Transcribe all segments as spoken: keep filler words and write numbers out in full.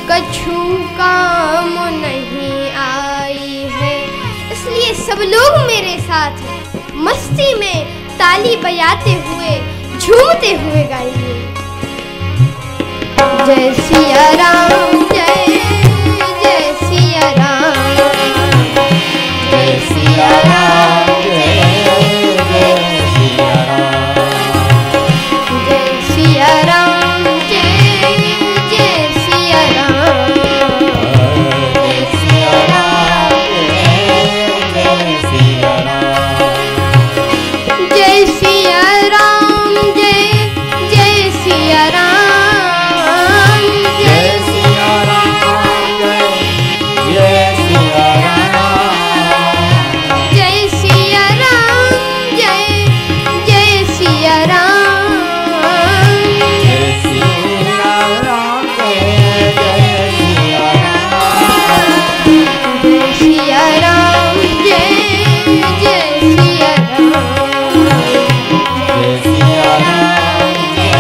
कछु काम नहीं आई है। इसलिए सब लोग मेरे साथ मस्ती में ताली बजाते हुए झूमते हुए गाइए। जय सिया राम, जय जय सिया राम, जय सिया राम, जय जय सिया राम, जय सिया राम, जय जय सिया राम, जय सिया राम, जय सिया राम, जय सिया राम, जय जय सिया राम, जय सिया राम, जय सिया राम, जय सिया राम, जय जय सिया राम, जय सिया राम, जय जय सिया राम, जय सिया राम, जय जय सिया राम, जय सिया राम,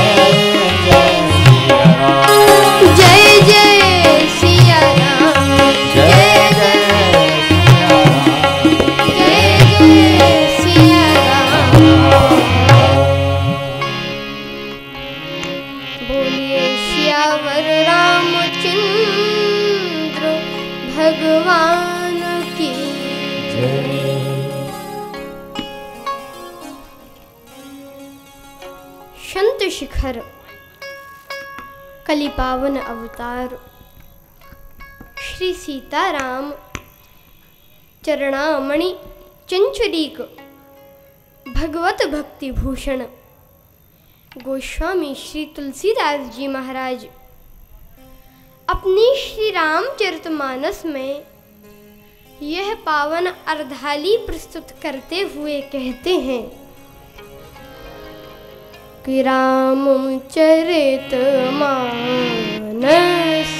जय जय सिया राम, जय जय सिया राम। बोलिए श्यावर रामचंद्र भगवान की जय। संत शिखर कलि पावन अवतार श्री सीताराम चरणामणि चंचरीक भगवत भक्ति भूषण गोस्वामी श्री तुलसीदास जी महाराज अपनी श्री रामचरितमानस में यह पावन अर्धाली प्रस्तुत करते हुए कहते हैं कि रामचरित मानस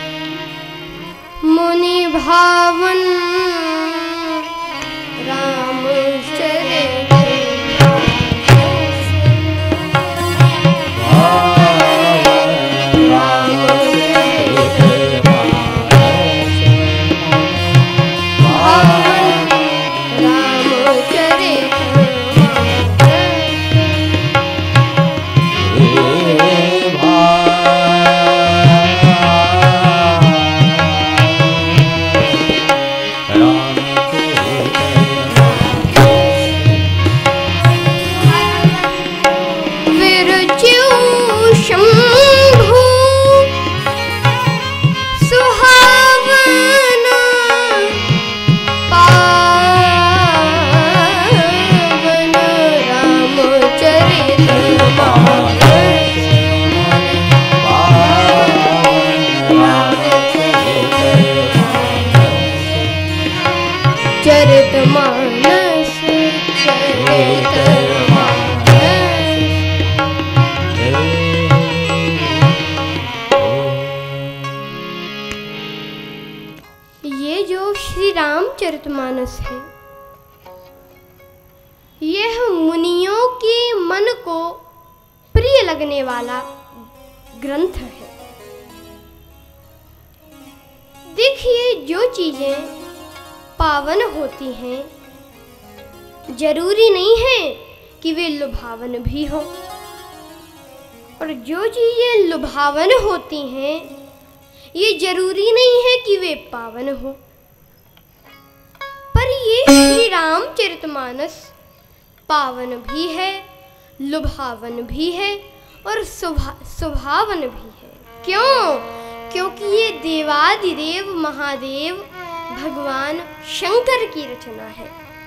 मुनि भावन, रामचरित चरित मानस, चरित मानस। ये जो श्री रामचरितमानस है यह मुनियों के मन को प्रिय लगने वाला ग्रंथ है। देखिए जो चीजें पावन होती हैं जरूरी नहीं है कि वे लुभावन भी हो, और जो चीजें लुभावन होती हैं ये जरूरी नहीं है कि वे पावन हो। पर ये श्री रामचरितमानस पावन भी है, लुभावन भी है और सुभावन भी है। क्यों? क्योंकि ये देवादिदेव महादेव भगवान शंकर की रचना है।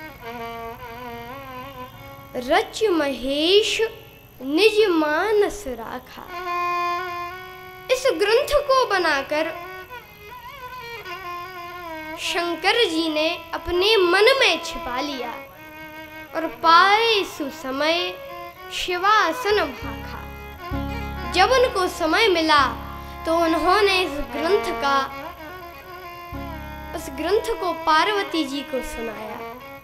रच महेश निज मानस राखा। इस ग्रंथ को बनाकर शंकर जी ने अपने मन में छिपा लिया और पाए सुसमय शिवासन भाखा। जब उनको समय मिला तो उन्होंने इस ग्रंथ का उस ग्रंथ को पार्वती जी को सुनाया।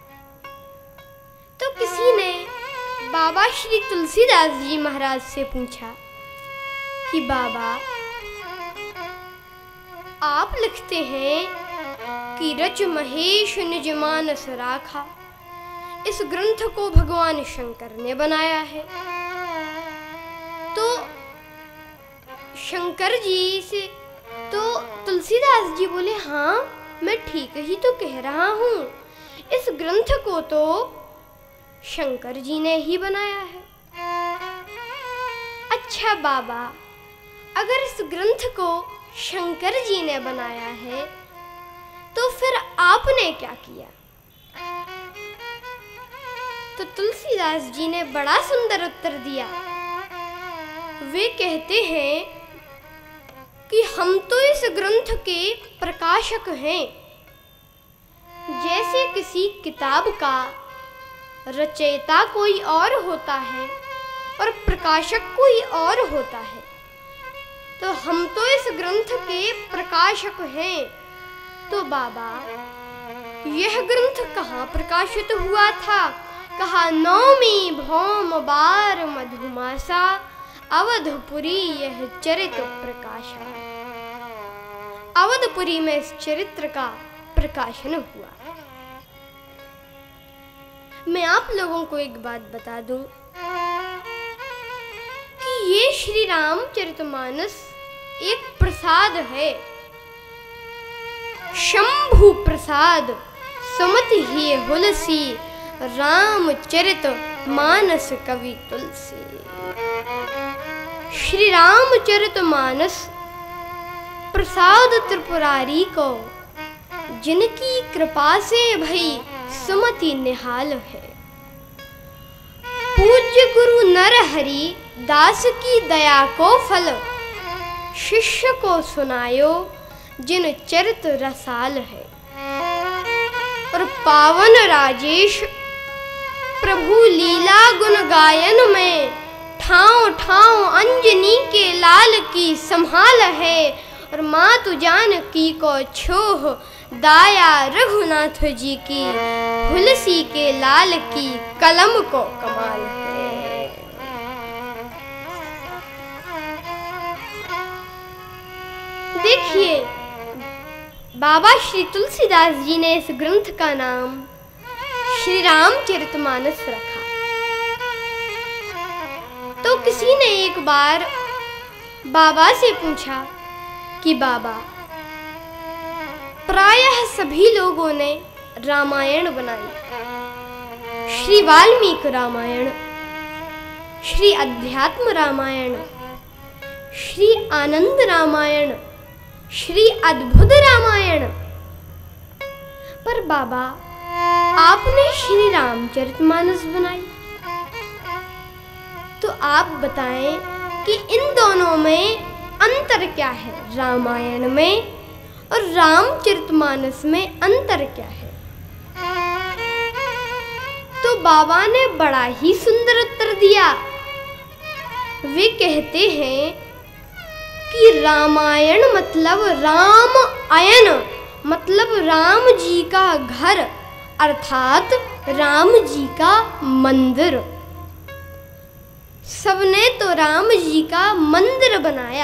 तो किसी ने बाबा श्री तुलसीदास जी महाराज से पूछा कि बाबा आप लिखते हैं कि रच महेश निज मानस राखा, इस ग्रंथ को भगवान शंकर ने बनाया है। तो शंकर जी से तो तुलसीदास जी बोले, हाँ मैं ठीक ही तो कह रहा हूँ, इस ग्रंथ को तो शंकर जी ने ही बनाया है। अच्छा बाबा, अगर इस ग्रंथ को शंकर जी ने बनाया है तो फिर आपने क्या किया? तो तुलसीदास जी ने बड़ा सुंदर उत्तर दिया। वे कहते हैं कि हम तो इस ग्रंथ के प्रकाशक हैं। जैसे किसी किताब का रचयिता कोई और होता है और प्रकाशक कोई और होता है, तो हम तो इस ग्रंथ के प्रकाशक हैं। तो बाबा, यह ग्रंथ कहाँ प्रकाशित हुआ था? कहा, नौमी भौम बार मधुमासा, अवधपुरी यह चरित्र प्रकाशा। अवधपुरी में इस चरित्र का प्रकाशन हुआ। मैं आप लोगों को एक बात बता दूं कि ये श्री रामचरितमानस एक प्रसाद है, शंभु प्रसाद सुमति ही हुलसी, रामचरित मानस कवि तुलसी। श्री रामचरितमानस प्रसाद त्रिपुरारी को, जिनकी कृपा से भई सुमति निहाल है। पूज्य गुरु नरहरि दास की दया को फल, शिष्य को सुनायो जिन चरित रसाल है। और पावन राजेश प्रभु लीला गुण गायन में, ठाव ठाव अंजनी के लाल की संभाल है। और मातु जानकी को छोह, दाया रघुनाथ जी की, हुलसी के लाल की कलम को कमाल है। देखिए, बाबा श्री तुलसीदास जी ने इस ग्रंथ का नाम श्री रामचरितमानस रखा। तो किसी ने एक बार बाबा से पूछा कि बाबा, प्रायः सभी लोगों ने रामायण बनाई, श्री वाल्मीकि रामायण, श्री अध्यात्म रामायण, श्री आनंद रामायण, श्री अद्भुत रामायण, पर बाबा आपने श्री रामचरितमानस बनाई। तो आप बताएं कि इन दोनों में अंतर क्या है? रामायण में और रामचरितमानस में अंतर क्या है? तो बाबा ने बड़ा ही सुंदर उत्तर दिया। वे कहते हैं कि रामायण मतलब राम अयन, मतलब राम जी का घर, अर्थात राम जी का मंदिर। सबने तो राम जी का मंदिर बनाया।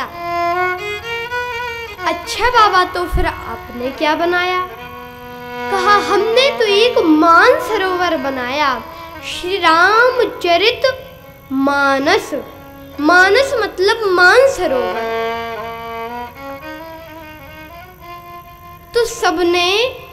अच्छा बाबा, तो फिर आपने क्या बनाया? कहा, हमने तो एक मानसरोवर बनाया, श्री रामचरित मानस। मानस मतलब मानसरोवर। तो सबने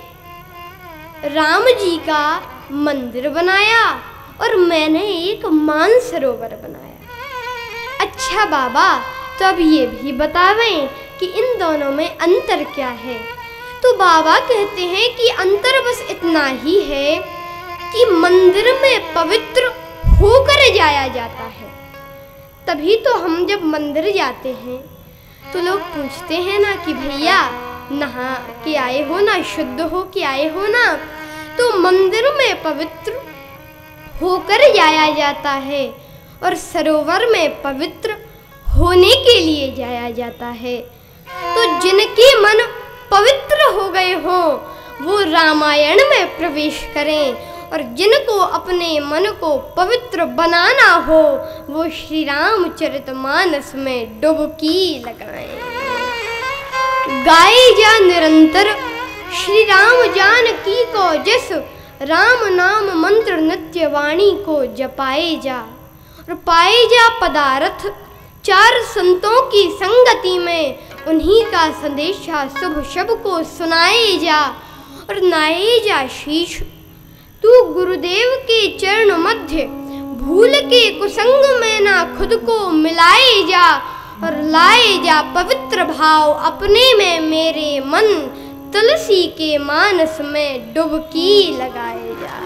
राम जी का मंदिर बनाया और मैंने एक मानसरोवर बनाया। अच्छा बाबा, तो अब ये भी बतावें कि इन दोनों में अंतर क्या है? तो बाबा कहते हैं कि अंतर बस इतना ही है कि मंदिर में पवित्र होकर जाया जाता है। तभी तो हम जब मंदिर जाते हैं तो लोग पूछते हैं ना कि भैया नहा के आए हो ना, शुद्ध हो के आए हो ना। तो मंदिर में पवित्र होकर जाया जाता है और सरोवर में पवित्र होने के लिए जाया जाता है। तो जिनके मन पवित्र हो गए हो वो रामायण में प्रवेश करें, और जिनको अपने मन को पवित्र बनाना हो वो श्री रामचरितमानस में डुबकी लगाएं। गाए जा निरंतर श्री राम जानकी को जस, राम नाम मंत्र नित्य वाणी को जपाए जा। और पाए जा पदार्थ चार संतों की संगति में, उन्हीं का संदेशा शुभ शब को सुनाए जा। और नाए जा शीश तू गुरुदेव के चरण मध्य, भूल के कुसंग में ना खुद को मिलाए जा। और लाए जा पवित्र भाव अपने में मेरे मन, तुलसी के मानस में डुबकी लगाए जा।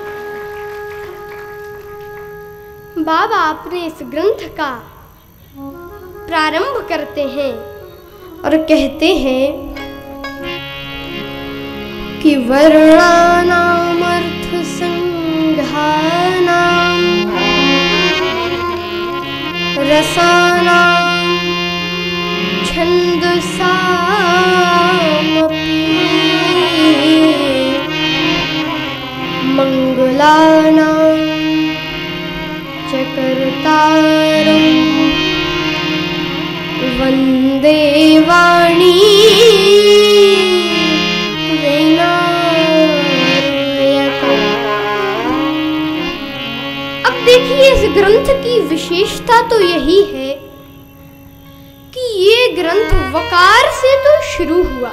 बाबा अपने इस ग्रंथ का प्रारंभ करते हैं और कहते हैं कि वर्णानाम अर्थ संघानाम रसानाम छंदसामपि मंगलानां च कर्तारं वंदे वाणी देखिए, इस ग्रंथ की विशेषता तो यही है कि ये ग्रंथ वकार से तो शुरू हुआ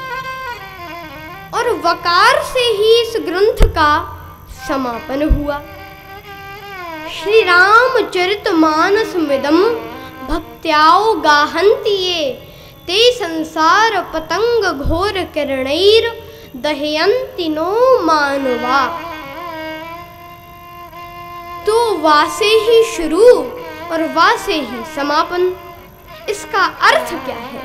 और वकार से ही इस ग्रंथ का समापन हुआ। श्री रामचरितमानस मिदम भक्त्याओ गाहन्तिये, ते संसार पतंग घोर किरणैर दहयन्ति नो मानवा। तो वासे ही शुरू और वासे ही समापन। इसका अर्थ क्या है?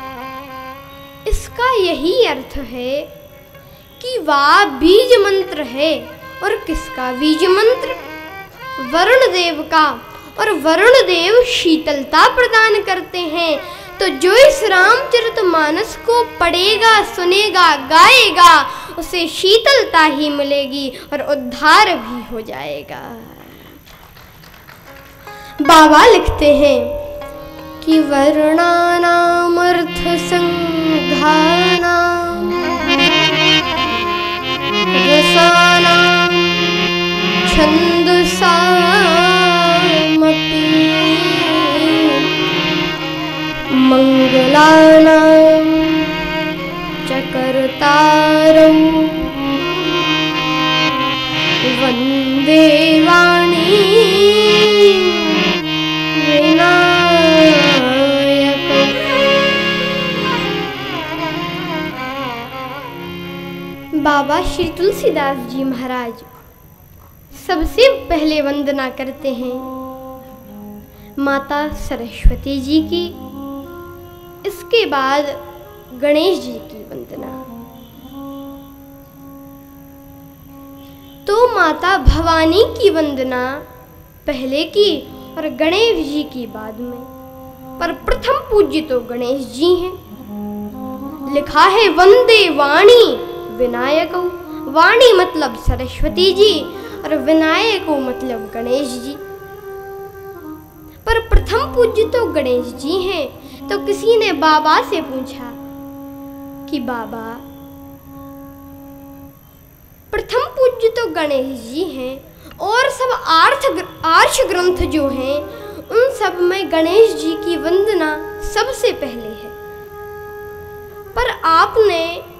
इसका यही अर्थ है कि वा बीज मंत्र है। और किसका बीज मंत्र? वरुण देव का। और वरुण देव शीतलता प्रदान करते हैं। तो जो इस रामचरितमानस को पढ़ेगा, सुनेगा, गाएगा, उसे शीतलता ही मिलेगी और उद्धार भी हो जाएगा। बाबा लिखते हैं कि वर्णानाम अर्थ संघानाम रसानाम छंदसामपि मंगलानां च कर्तारं वंदे वाणी बाबा श्री तुलसीदास जी महाराज सबसे पहले वंदना करते हैं माता सरस्वती जी की, इसके बाद गणेश जी की वंदना। तो माता भवानी की वंदना पहले की और गणेश जी की बाद में, पर प्रथम पूज्य तो गणेश जी हैं। लिखा है वंदे वाणी विनायको। वाणी मतलब सरस्वती जी और विनायको मतलब गणेश जी। पर प्रथम पूज्य तो गणेश जी हैं। तो किसी ने बाबा से पूछा कि बाबा, प्रथम पूज्य तो गणेश जी हैं और सब आर्थ आर्ष ग्रंथ जो हैं उन सब में गणेश जी की वंदना सबसे पहले है, पर आपने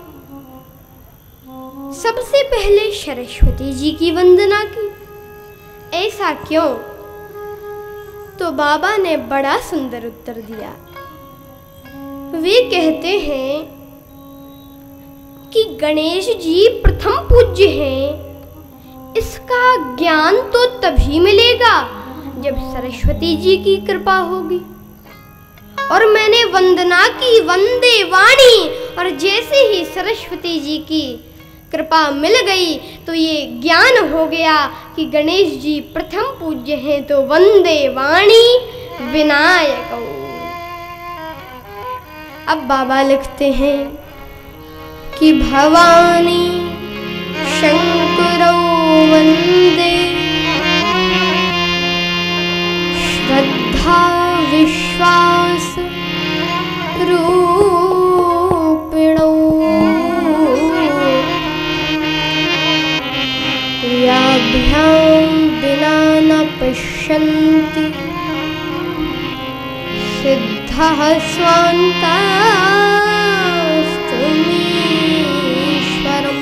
सबसे पहले सरस्वती जी की वंदना की, ऐसा क्यों? तो बाबा ने बड़ा सुंदर उत्तर दिया। वे कहते हैं कि गणेश जी प्रथम पूज्य हैं, इसका ज्ञान तो तभी मिलेगा जब सरस्वती जी की कृपा होगी। और मैंने वंदना की वंदे वाणी, और जैसे ही सरस्वती जी की कृपा मिल गई तो ये ज्ञान हो गया कि गणेश जी प्रथम पूज्य हैं। तो वंदे वाणी विनायको। अब बाबा लिखते हैं कि भवानी शंकरौ वंदे, श्रद्धा विश्वास रूपिणे। स्वान्तास्तमीश्वरम्।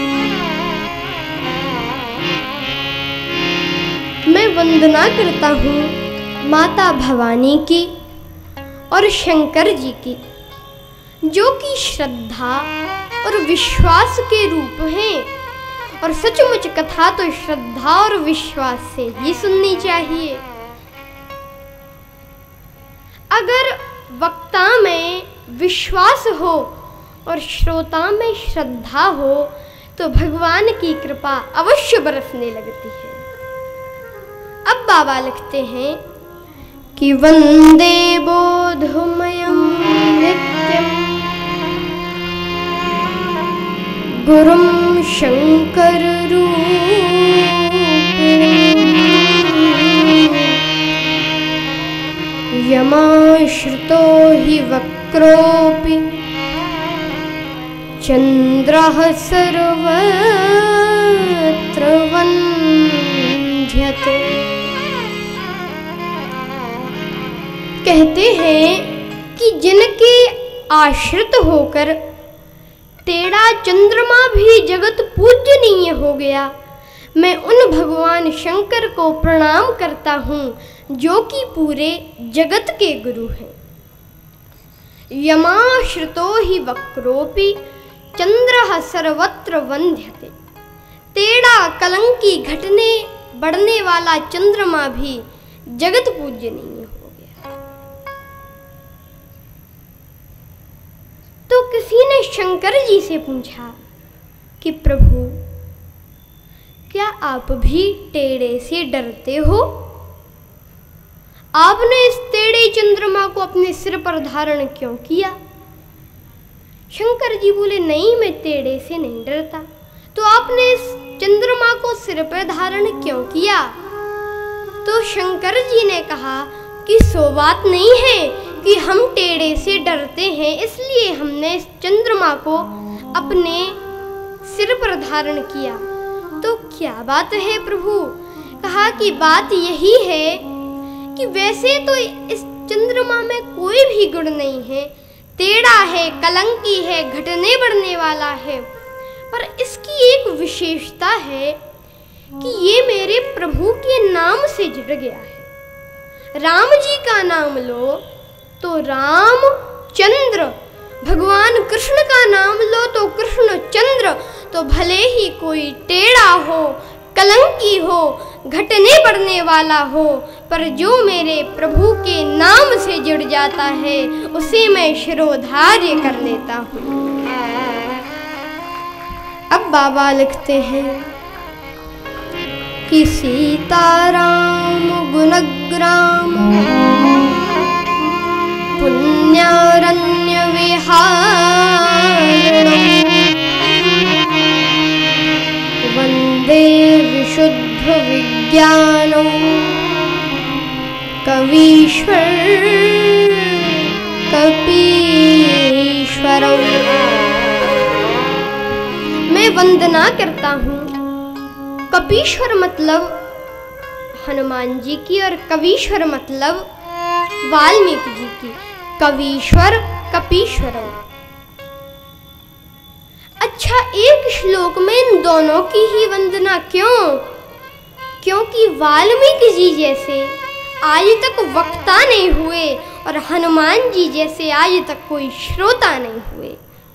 मैं वंदना करता हूँ माता भवानी की और शंकर जी की, जो कि श्रद्धा और विश्वास के रूप हैं। और सचमुच कथा तो श्रद्धा और विश्वास से ही सुननी चाहिए। अगर वक्ता में विश्वास हो और श्रोता में श्रद्धा हो तो भगवान की कृपा अवश्य बरसने लगती है। अब बाबा लिखते हैं कि वंदे बोधमयं नित्यं गुरुं शंकर रूपिणम्। यमाश्रितो हि वक्रोऽपि चन्द्रः सर्वत्र वन्द्यते। कहते हैं कि जिनके आश्रित होकर तेरा चंद्रमा भी जगत पूजनीय हो गया, मैं उन भगवान शंकर को प्रणाम करता हूँ जो कि पूरे जगत के गुरु हैं। यमाश्रितो हि वक्रोऽपि चंद्रः सर्वत्र वन्द्यते। तेरा कलंकी घटने बढ़ने वाला चंद्रमा भी जगत पूजनीय हो गया। तो किसी ने शंकर जी से पूछा कि प्रभु, क्या आप भी टेढ़े से डरते हो? आपने इस टेढ़े चंद्रमा को अपने सिर पर धारण क्यों किया? शंकर जी बोले, नहीं, मैं टेढ़े से नहीं डरता। तो आपने इस चंद्रमा को सिर पर धारण क्यों किया? तो शंकर जी ने कहा कि सो बात नहीं है कि हम टेढ़े से डरते हैं, इसलिए हमने इस चंद्रमा को अपने सिर पर धारण किया। तो क्या बात है प्रभु? कहा कि बात यही है कि वैसे तो इस चंद्रमा में कोई भी गुण नहीं है, टेढ़ा है, कलंकी है, घटने बढ़ने वाला है, पर इसकी एक विशेषता है कि ये मेरे प्रभु के नाम से जुड़ गया है। राम जी का नाम लो तो राम चंद्र, भगवान कृष्ण का नाम लो तो कृष्ण चंद्र। तो भले ही कोई टेढ़ा हो, कलंकी हो, घटने बढ़ने वाला हो, पर जो मेरे प्रभु के नाम से जुड़ जाता है उसे मैं शिरोधार्य कर लेता हूँ। अब बाबा लिखते हैं कि सीताराम गुणग्राम पुण्यारण्य विहारिणम् वंदे विशुद्ध विज्ञानं कवीश्वर कपीश्वरम्। मैं वंदना करता हूँ। कपीश्वर मतलब हनुमान जी की और कवीश्वर मतलब वाल्मीकि जी की। कवीश्वर कपीश्वरम। अच्छा, एक श्लोक में इन दोनों की ही वंदना क्यों? क्योंकि वाल्मीकि जी जैसे आज तक वक्ता नहीं हुए और हनुमान जी जैसे आज तक कोई श्रोता नहीं हुए।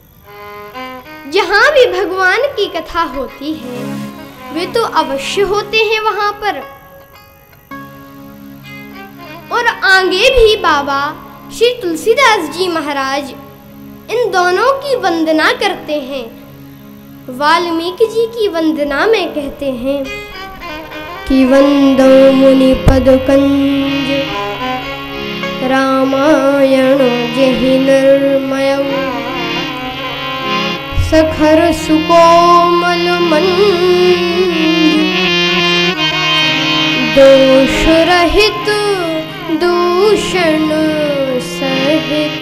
जहाँ भी भगवान की कथा होती है वे तो अवश्य होते हैं वहां पर। और आगे भी बाबा श्री तुलसीदास जी महाराज इन दोनों की वंदना करते हैं। वाल्मीकि जी की वंदना में कहते हैं कि वंदो मुनि पदकंज रामायण जहि निर्मय सखर सुकोमल मन दोष रहित दूषण सहित।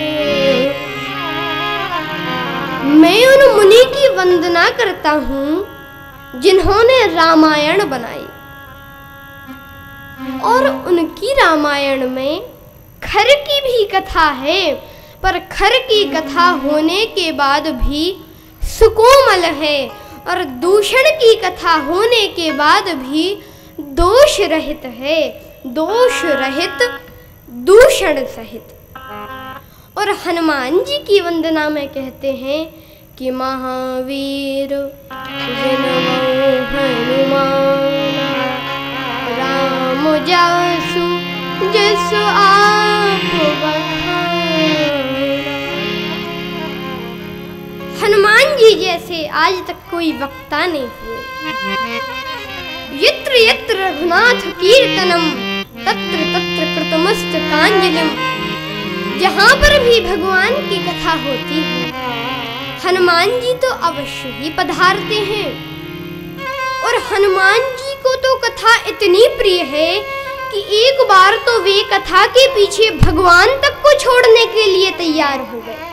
मैं उन मुनि की वंदना करता हूँ जिन्होंने रामायण बनाई और उनकी रामायण में खर की भी कथा है, पर खर की कथा होने के बाद भी सुकोमल है, और दूषण की कथा होने के बाद भी दोष रहित है, दोष रहित दूषण सहित। और हनुमान जी की वंदना में कहते हैं कि महावीर जनमो हनुमान, राम जासु जसु आप बखाना। हनुमान जी जैसे आज तक कोई वक्ता नहीं हुए। यत्र यत्र रघुनाथ कीर्तनम तत्र तत्र कृतमस्तकांजलिम। जहाँ पर भी भगवान की कथा होती है, हनुमान जी तो अवश्य ही पधारते हैं। और हनुमान जी को तो कथा इतनी प्रिय है कि एक बार तो वे कथा के पीछे भगवान तक को छोड़ने के लिए तैयार हो गए।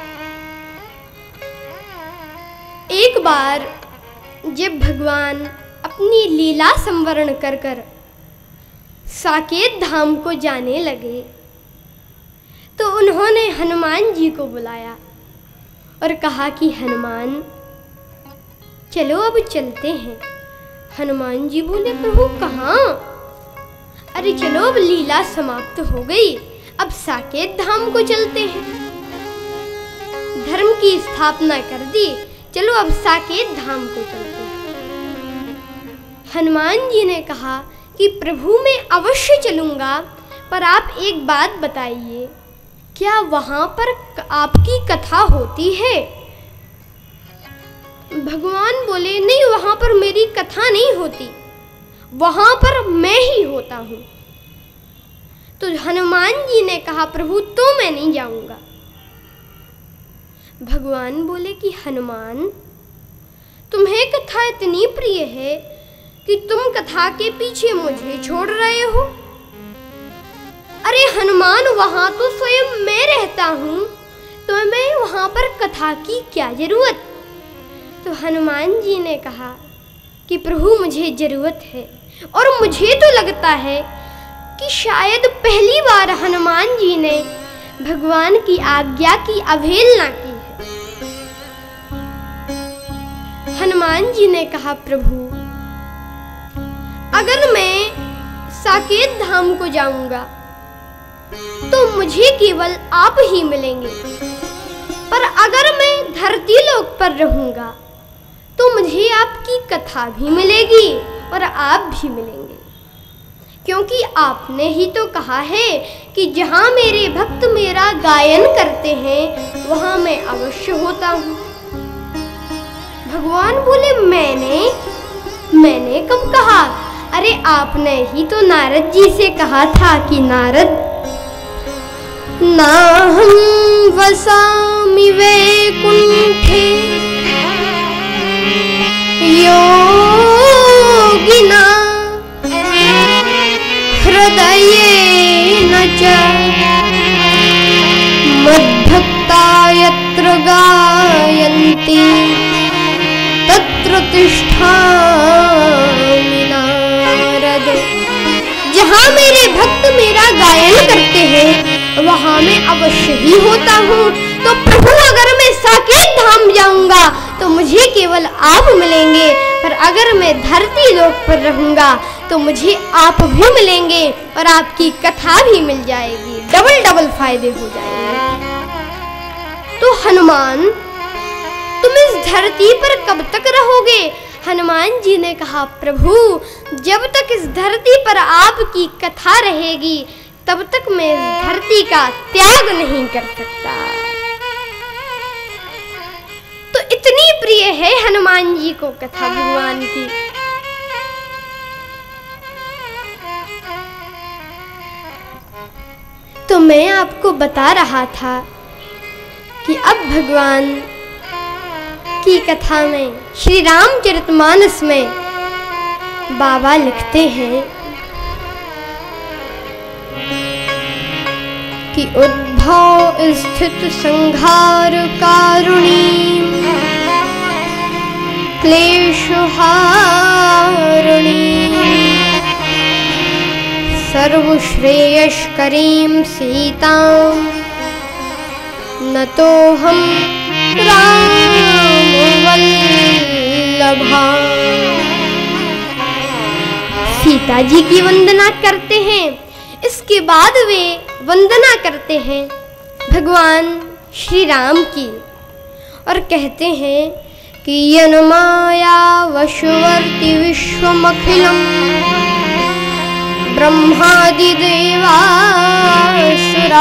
एक बार जब भगवान अपनी लीला संवरण कर कर साकेत धाम को जाने लगे, तो उन्होंने हनुमान जी को बुलाया और कहा कि हनुमान चलो अब चलते हैं। हनुमान जी बोले प्रभु कहाँ? अरे चलो अब लीला समाप्त हो गई, अब साकेत धाम को चलते हैं। धर्म की स्थापना कर दी, चलो अब साकेत धाम को चलते हैं। हनुमान जी ने कहा कि प्रभु मैं अवश्य चलूंगा, पर आप एक बात बताइए, क्या वहां पर आपकी कथा होती है? भगवान बोले नहीं, वहां पर मेरी कथा नहीं होती, वहां पर मैं ही होता हूं। तो हनुमान जी ने कहा प्रभु तो मैं नहीं जाऊंगा। भगवान बोले कि हनुमान तुम्हें कथा इतनी प्रिय है कि तुम कथा के पीछे मुझे छोड़ रहे हो। अरे हनुमान वहां तो स्वयं मैं रहता हूं, तो मैं वहां पर कथा की क्या जरूरत? तो हनुमान जी ने कहा कि प्रभु मुझे जरूरत है, और मुझे तो लगता है कि शायद पहली बार हनुमान जी ने भगवान की आज्ञा की अवहेलना की है। हनुमान जी ने कहा प्रभु अगर मैं साकेत धाम को जाऊंगा तो मुझे केवल आप ही मिलेंगे, पर अगर मैं धरती लोक पर रहूंगा तो मुझे आपकी कथा भी मिलेगी और आप भी मिलेंगे, क्योंकि आपने ही तो कहा है कि जहां मेरे भक्त मेरा गायन करते हैं वहां मैं अवश्य होता हूं। भगवान बोले मैंने मैंने कब कहा? अरे आपने ही तो नारद जी से कहा था कि नारद नाहं वसामि वैकुंठे योगिना हृदयेन च मद्भक्ता यत्र गायन्ति तत्र तिष्ठामि नारद। जहाँ मेरे भक्त मेरा गायन करते हैं वहां मैं अवश्य ही होता हूँ। तो प्रभु अगर मैं साकेत धाम जाऊंगा तो मुझे केवल आप मिलेंगे, पर अगर मैं धरती लोक पर रहूंगा तो मुझे आप भी मिलेंगे और आपकी कथा भी मिल जाएगी, डबल डबल फायदे हो जाएंगे। तो हनुमान तुम इस धरती पर कब तक रहोगे? हनुमान जी ने कहा प्रभु जब तक इस धरती पर आपकी कथा रहेगी तब तक मैं इस धरती का त्याग नहीं कर सकता। तो इतनी प्रिय है हनुमान जी को कथा भगवान की। तो मैं आपको बता रहा था कि अब भगवान की कथा में श्री रामचरितमानस में बाबा लिखते हैं कि उद्भव स्थित संहार कारुणी क्लेश हारुणी सर्वलोकैकमूर्ति सर्वश्रेयस्करीं सीतां नतोऽहं रामवल्लभां। सीता जी की वंदना करते हैं। इसके बाद वे वंदना करते हैं भगवान श्री राम की और कहते हैं कि यन माया वशवर्ति विश्वमखिलम् ब्रह्मादि देवासुरा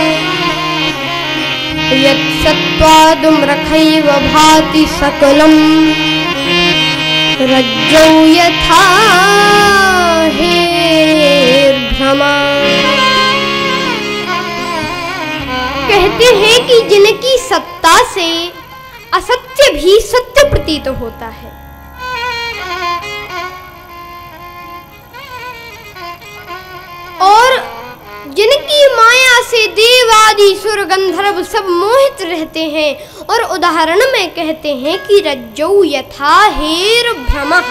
यत्सत्त्वादुम्रखैव भाति सकलम् रज्जौ यथा हेर्भ्रमा। कहते हैं कि जिनकी सत्ता से असत्य भी सत्य प्रतीत होता है, और जिनकी माया से देव आदि सुर गंधर्व सब मोहित रहते हैं। और उदाहरण में कहते हैं कि रज्जौ यथा हेर भ्रमः,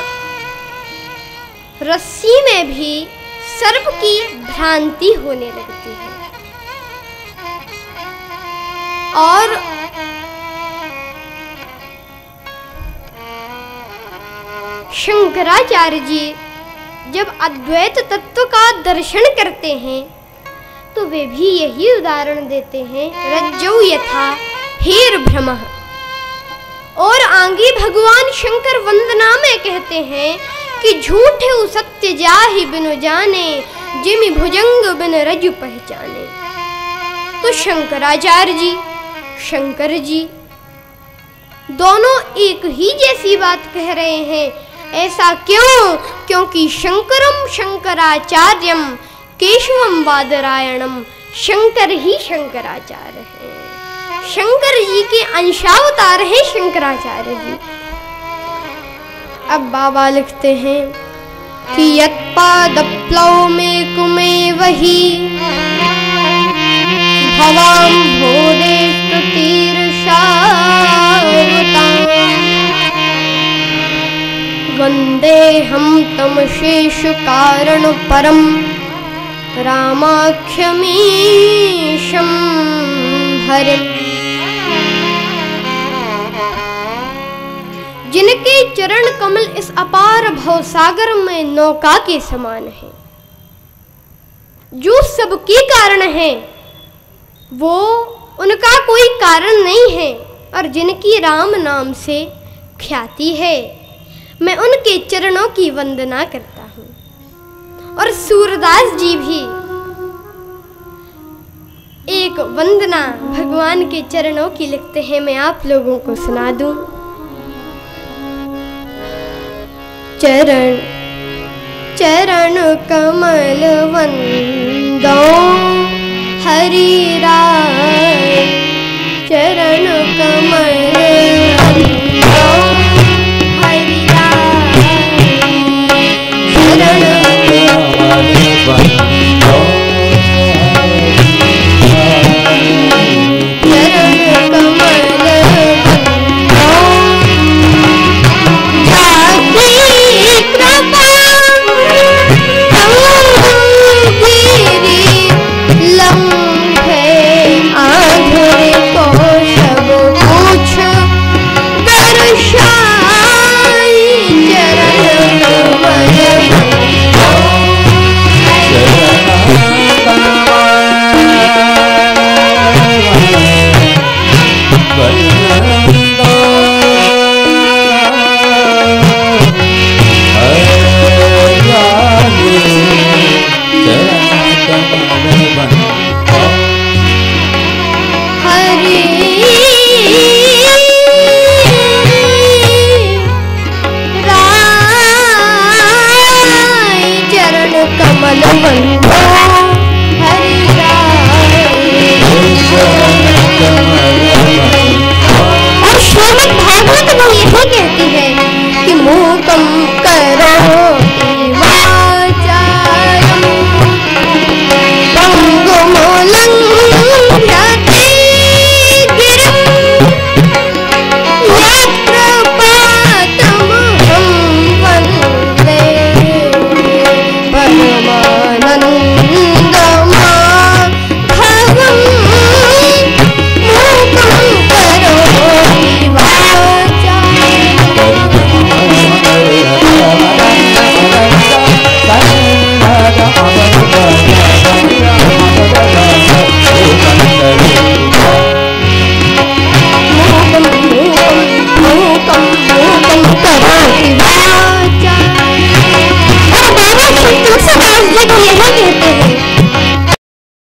रस्सी में भी सर्प की भ्रांति होने लगती है। और शंकराचार्य जी जब अद्वैत तत्व का दर्शन करते हैं तो वे भी यही उदाहरण देते हैं, रज्जौ यथा हेर भ्रमः। और आगे भगवान शंकर वंदना में कहते हैं कि झूठे सत्य जाहि बिनु जाने, जिमि भुजंग बिन रज्जु पहचाने। तो शंकराचार्य जी शंकर जी दोनों एक ही जैसी बात कह रहे हैं। ऐसा क्यों? क्योंकि शंकरम शंकराचार्यम केशवम बादरायणम, शंकर ही शंकराचार्य है। शंकर जी के अंशावतार हैं शंकराचार्य जी। अब बाबा लिखते हैं कि यत्पादप्लव में कुमे वही भवाम भोदे स्तुतिर्षावतां वंदे हम तम शेष कारण परम रामाख्यमीशं हरिम्। जिनके चरण कमल इस अपार भवसागर में नौका के समान है, जो सबके कारण है, वो उनका कोई कारण नहीं है। और जिनकी राम नाम से ख्याति है, मैं उनके चरणों की वंदना करता हूँ। और सूरदास जी भी एक वंदना भगवान के चरणों की लिखते हैं, मैं आप लोगों को सुना दूं। चरण चरण कमल वंदो हरि राय, चरण कमल वंदो हरि राय, चरण कमल वंदो चरण कमल वंदो जाति कृपा गिरी लंघे आधुर को सब कुछ दर्शाई, चरण कमल और श्रीमद् भागवत में यही कहती है कि मूकम